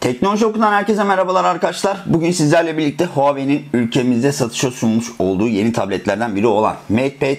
Teknoloji Oku'dan herkese merhabalar arkadaşlar. Bugün sizlerle birlikte Huawei'nin ülkemizde satışa sunmuş olduğu yeni tabletlerden biri olan MatePad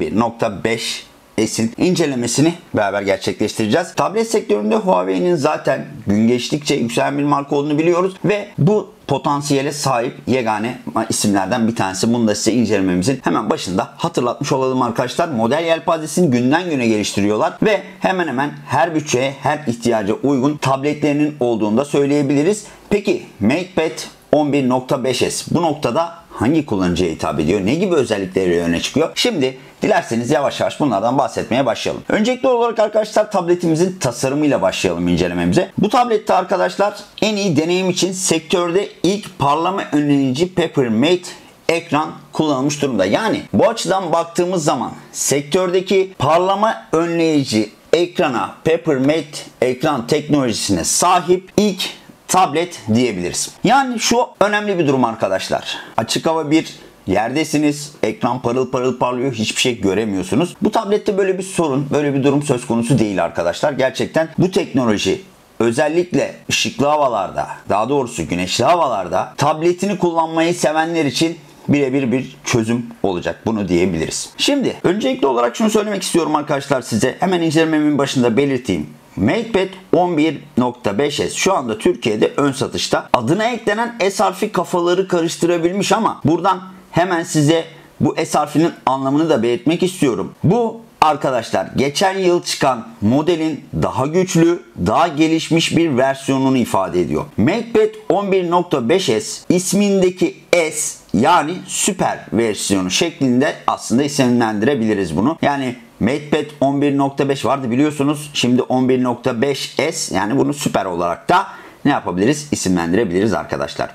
11.5S'in incelemesini beraber gerçekleştireceğiz. Tablet sektöründe Huawei'nin zaten gün geçtikçe yükselen bir marka olduğunu biliyoruz ve bu potansiyele sahip yegane isimlerden bir tanesi. Bunu da size incelememizin hemen başında hatırlatmış olalım arkadaşlar. Model yelpazesini günden güne geliştiriyorlar ve hemen hemen her bütçeye, her ihtiyaca uygun tabletlerinin olduğunu da söyleyebiliriz. Peki MatePad 11.5S bu noktada hangi kullanıcıya hitap ediyor? Ne gibi özellikleri öne çıkıyor? Şimdi dilerseniz yavaş yavaş bunlardan bahsetmeye başlayalım. Öncelikli olarak arkadaşlar tabletimizin tasarımıyla başlayalım incelememize. Bu tablette arkadaşlar en iyi deneyim için sektörde ilk parlama önleyici Papermate ekran kullanılmış durumda. Yani bu açıdan baktığımız zaman sektördeki parlama önleyici ekrana Papermate ekran teknolojisine sahip ilk tablet diyebiliriz. Yani şu önemli bir durum arkadaşlar. Açık hava bir yerdesiniz. Ekran parıl parıl parlıyor. Hiçbir şey göremiyorsunuz. Bu tablette böyle bir sorun, böyle bir durum söz konusu değil arkadaşlar. Gerçekten bu teknoloji özellikle ışıklı havalarda, daha doğrusu güneşli havalarda tabletini kullanmayı sevenler için birebir bir çözüm olacak. Bunu diyebiliriz. Şimdi öncelikli olarak şunu söylemek istiyorum arkadaşlar size. Hemen incelememin başında belirteyim. MatePad 11.5S şu anda Türkiye'de ön satışta. Adına eklenen S harfi kafaları karıştırabilmiş ama buradan hemen size bu S harfinin anlamını da belirtmek istiyorum. Bu arkadaşlar geçen yıl çıkan modelin daha güçlü, daha gelişmiş bir versiyonunu ifade ediyor. MatePad 11.5S ismindeki S yani süper versiyonu şeklinde aslında isimlendirebiliriz bunu. Yani MatePad 11.5 vardı biliyorsunuz. Şimdi 11.5S yani bunu süper olarak da ne yapabiliriz? İsimlendirebiliriz arkadaşlar.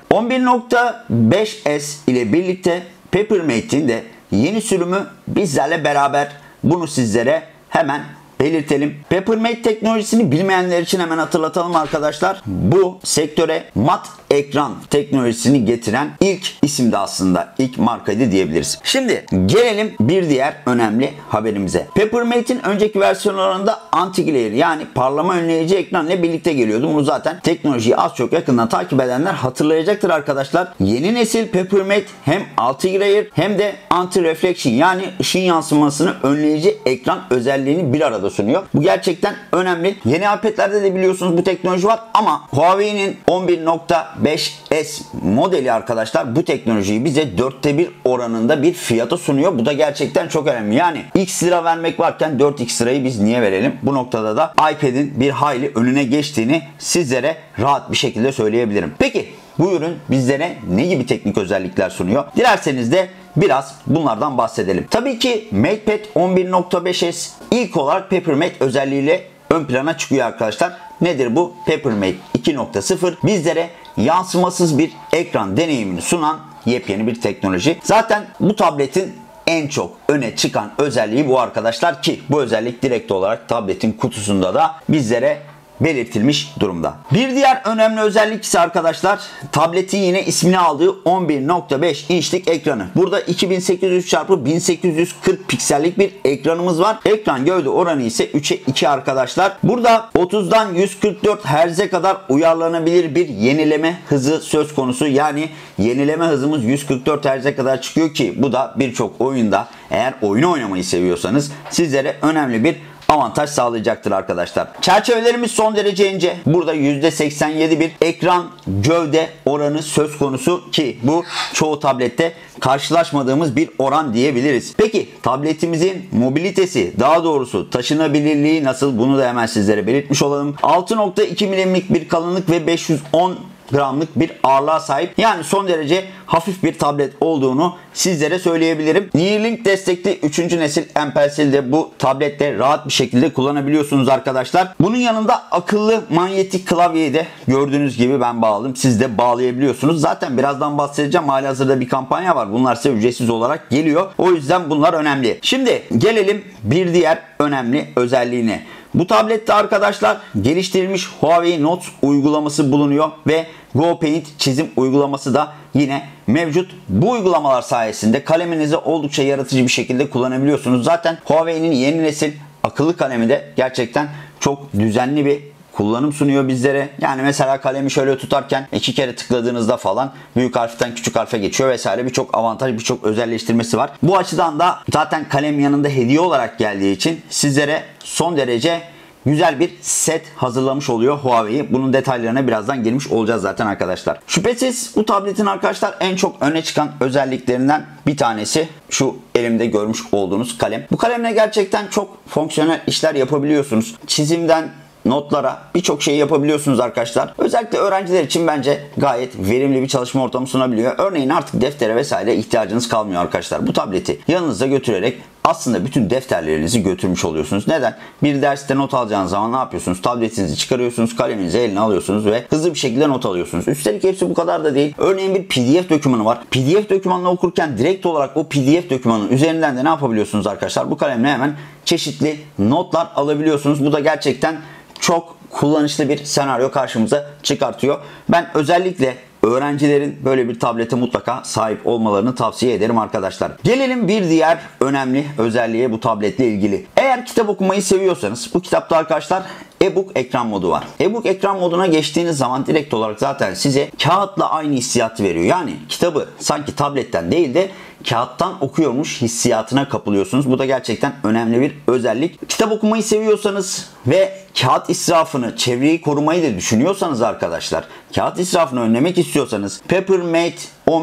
11.5S ile birlikte Papermate'in de yeni sürümü bizlerle beraber. Bunu sizlere hemen belirtelim. Papermate teknolojisini bilmeyenler için hemen hatırlatalım arkadaşlar. Bu sektöre mat ekran teknolojisini getiren ilk isimdi aslında. İlk markaydı diyebiliriz. Şimdi gelelim bir diğer önemli haberimize. Papermate'in önceki versiyonlarında anti-glare yani parlama önleyici ekran ile birlikte geliyordu. Bunu zaten teknolojiyi az çok yakından takip edenler hatırlayacaktır arkadaşlar. Yeni nesil Papermate hem anti-glare hem de anti-reflection yani ışın yansımasını önleyici ekran özelliğini bir arada sunuyor. Bu gerçekten önemli. Yeni iPad'lerde de biliyorsunuz bu teknoloji var ama Huawei'nin 11.5S modeli arkadaşlar bu teknolojiyi bize 1/4 oranında bir fiyata sunuyor. Bu da gerçekten çok önemli. Yani X lira vermek varken 4X lirayı biz niye verelim? Bu noktada da iPad'in bir hayli önüne geçtiğini sizlere rahat bir şekilde söyleyebilirim. Peki bu ürün bizlere ne gibi teknik özellikler sunuyor? Dilerseniz de biraz bunlardan bahsedelim. Tabii ki MatePad 11.5S ilk olarak Papermate özelliğiyle ön plana çıkıyor arkadaşlar. Nedir bu? Papermate 2.0 bizlere yansımasız bir ekran deneyimini sunan yepyeni bir teknoloji. Zaten bu tabletin en çok öne çıkan özelliği bu arkadaşlar ki bu özellik direkt olarak tabletin kutusunda da bizlere belirtilmiş durumda. Bir diğer önemli özellik ise arkadaşlar tabletin yine ismini aldığı 11.5 inçlik ekranı. Burada 2800x1840 piksellik bir ekranımız var. Ekran gövde oranı ise 3'e 2 arkadaşlar. Burada 30'dan 144 Hz'e kadar uyarlanabilir bir yenileme hızı söz konusu. Yani yenileme hızımız 144 Hz'e kadar çıkıyor ki bu da birçok oyunda eğer oyunu oynamayı seviyorsanız sizlere önemli bir avantaj sağlayacaktır arkadaşlar. Çerçevelerimiz son derece ince. Burada %87 bir ekran gövde oranı söz konusu ki bu çoğu tablette karşılaşmadığımız bir oran diyebiliriz. Peki tabletimizin mobilitesi daha doğrusu taşınabilirliği nasıl? Bunu da hemen sizlere belirtmiş olalım. 6.2 milimlik bir kalınlık ve 510 gramlık bir ağırlığa sahip. Yani son derece hafif bir tablet olduğunu sizlere söyleyebilirim. Neuralink destekli 3. nesil M-Pencil'i de bu tablette rahat bir şekilde kullanabiliyorsunuz arkadaşlar. Bunun yanında akıllı manyetik klavyeyi de gördüğünüz gibi ben bağladım. Siz de bağlayabiliyorsunuz. Zaten birazdan bahsedeceğim. Halihazırda bir kampanya var. Bunlar size ücretsiz olarak geliyor. O yüzden bunlar önemli. Şimdi gelelim bir diğer önemli özelliğine. Bu tablette arkadaşlar geliştirilmiş Huawei Notes uygulaması bulunuyor ve GoPaint çizim uygulaması da yine mevcut. Bu uygulamalar sayesinde kaleminizi oldukça yaratıcı bir şekilde kullanabiliyorsunuz. Zaten Huawei'nin yeni nesil akıllı kalemi de gerçekten çok düzenli bir kullanım sunuyor bizlere. Yani mesela kalemi şöyle tutarken 2 kere tıkladığınızda falan büyük harften küçük harfe geçiyor vesaire, birçok avantaj, birçok özelleştirmesi var. Bu açıdan da zaten kalem yanında hediye olarak geldiği için sizlere son derece güzel bir set hazırlamış oluyor Huawei. Bunun detaylarına birazdan girmiş olacağız zaten arkadaşlar. Şüphesiz bu tabletin arkadaşlar en çok öne çıkan özelliklerinden bir tanesi şu elimde görmüş olduğunuz kalem. Bu kalemle gerçekten çok fonksiyonel işler yapabiliyorsunuz. Çizimden notlara birçok şey yapabiliyorsunuz arkadaşlar. Özellikle öğrenciler için bence gayet verimli bir çalışma ortamı sunabiliyor. Örneğin artık deftere vesaire ihtiyacınız kalmıyor arkadaşlar. Bu tableti yanınızda götürerek aslında bütün defterlerinizi götürmüş oluyorsunuz. Neden? Bir derste not alacağınız zaman ne yapıyorsunuz? Tabletinizi çıkarıyorsunuz, kaleminizi eline alıyorsunuz ve hızlı bir şekilde not alıyorsunuz. Üstelik hepsi bu kadar da değil. Örneğin bir PDF dokümanı var. PDF dokümanını okurken direkt olarak o PDF dokümanının üzerinden de ne yapabiliyorsunuz arkadaşlar? Bu kalemle hemen çeşitli notlar alabiliyorsunuz. Bu da gerçekten çok kullanışlı bir senaryo karşımıza çıkartıyor. Ben özellikle öğrencilerin böyle bir tablete mutlaka sahip olmalarını tavsiye ederim arkadaşlar. Gelelim bir diğer önemli özelliğe bu tabletle ilgili. Eğer kitap okumayı seviyorsanız bu kitapta arkadaşlar e-book ekran modu var. E-book ekran moduna geçtiğiniz zaman direkt olarak zaten size kağıtla aynı hissiyatı veriyor. Yani kitabı sanki tabletten değil de kağıttan okuyormuş hissiyatına kapılıyorsunuz. Bu da gerçekten önemli bir özellik. Kitap okumayı seviyorsanız ve kağıt israfını, çevreyi korumayı da düşünüyorsanız arkadaşlar, kağıt israfını önlemek istiyorsanız Papermate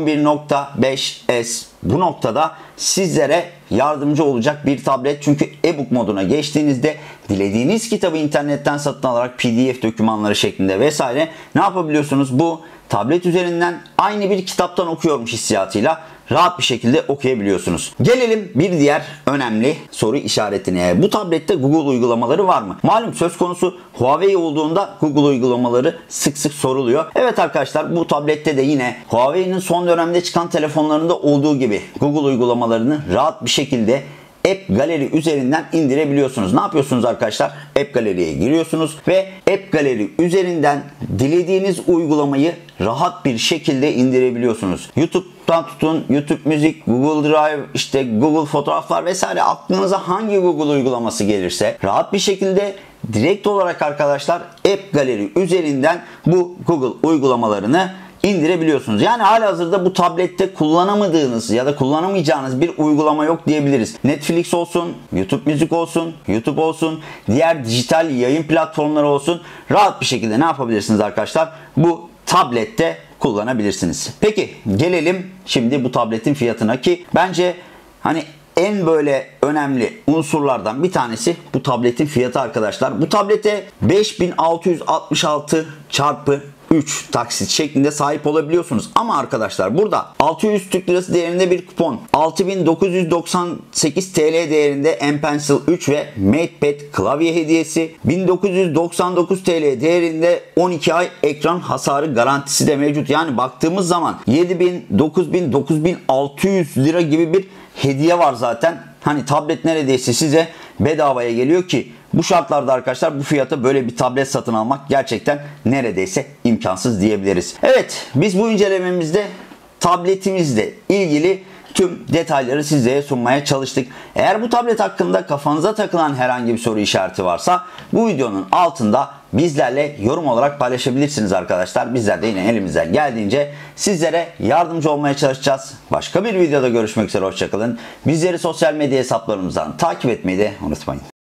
11.5S bu noktada sizlere yardımcı olacak bir tablet. Çünkü e-book moduna geçtiğinizde dilediğiniz kitabı internetten satın alarak PDF dokümanları şeklinde vesaire ne yapabiliyorsunuz? Bu tablet üzerinden aynı bir kitaptan okuyormuş hissiyatıyla rahat bir şekilde okuyabiliyorsunuz. Gelelim bir diğer önemli soru işaretine. Bu tablette Google uygulamaları var mı? Malum söz konusu Huawei olduğunda Google uygulamaları sık sık soruluyor. Evet arkadaşlar, bu tablette de yine Huawei'nin son dönemde çıkan telefonlarında olduğu gibi Google uygulamalarını rahat bir şekilde App Gallery üzerinden indirebiliyorsunuz. Ne yapıyorsunuz arkadaşlar? App Gallery'ye giriyorsunuz ve App Gallery üzerinden dilediğiniz uygulamayı rahat bir şekilde indirebiliyorsunuz. YouTube'dan tutun, YouTube Müzik, Google Drive, işte Google Fotoğraflar vesaire, aklınıza hangi Google uygulaması gelirse rahat bir şekilde direkt olarak arkadaşlar App Gallery üzerinden bu Google uygulamalarını indirebiliyorsunuz. Yani halihazırda bu tablette kullanamadığınız ya da kullanamayacağınız bir uygulama yok diyebiliriz. Netflix olsun, YouTube Müzik olsun, YouTube olsun, diğer dijital yayın platformları olsun, rahat bir şekilde ne yapabilirsiniz arkadaşlar? Bu tablette kullanabilirsiniz. Peki gelelim şimdi bu tabletin fiyatına, ki bence hani en böyle önemli unsurlardan bir tanesi bu tabletin fiyatı arkadaşlar. Bu tablete 5666 çarpı 3 taksit şeklinde sahip olabiliyorsunuz. Ama arkadaşlar burada 600 Türk Lirası değerinde bir kupon, 6998 TL değerinde M Pencil 3 ve MatePad klavye hediyesi, 1999 TL değerinde 12 ay ekran hasarı garantisi de mevcut. Yani baktığımız zaman 7000, 9000, 9600 lira gibi bir hediye var zaten. Hani tablet neredeyse size bedavaya geliyor ki bu şartlarda arkadaşlar bu fiyata böyle bir tablet satın almak gerçekten neredeyse imkansız diyebiliriz. Evet, biz bu incelememizde tabletimizle ilgili tüm detayları sizlere sunmaya çalıştık. Eğer bu tablet hakkında kafanıza takılan herhangi bir soru işareti varsa bu videonun altında bizlerle yorum olarak paylaşabilirsiniz arkadaşlar. Bizler de yine elimizden geldiğince sizlere yardımcı olmaya çalışacağız. Başka bir videoda görüşmek üzere, hoşçakalın. Bizleri sosyal medya hesaplarımızdan takip etmeyi de unutmayın.